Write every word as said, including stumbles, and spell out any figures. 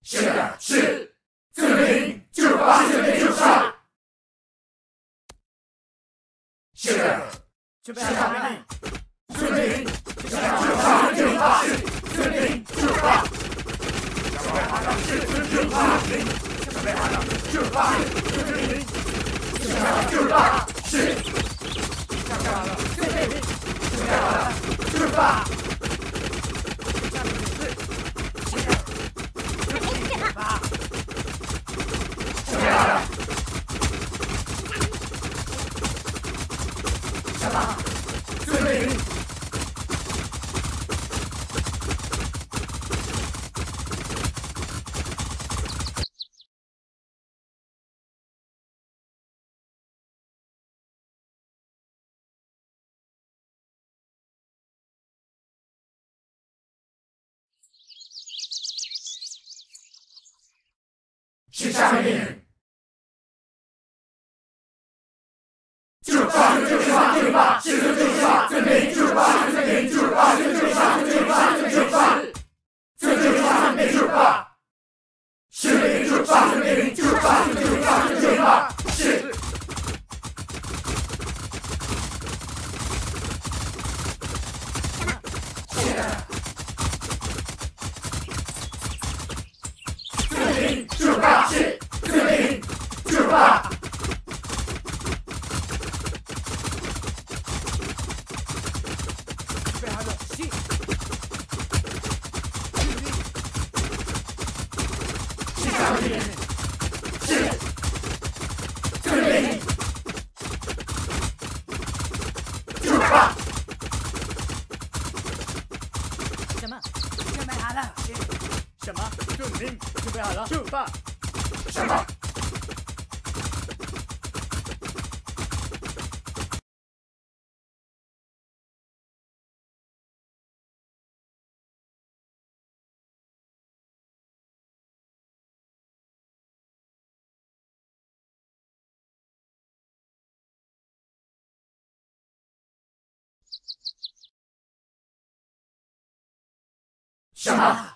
是的，是。遵命，就是爸，遵命就是爸。是的， 准备好了。 遵命，就是爸，就是爸，遵命就是爸。准备好了，是就是爸，准备好了，就是爸，遵命，就是爸，就是爸，是。准备好了，遵命，准备好了，就是爸。准备好了。什么？遵命。是下命。就是爸，就是爸，就是爸，是就是爸，遵命就是爸，遵命就是爸，就是爸，就是爸，就是爸，遵就是爸，命就是爸，是命就是爸，命就是爸，就是爸，就是爸，是。是的。遵命就是爸，是遵命就是爸。 什么？遵命，准备好了，出发。 什么？什么？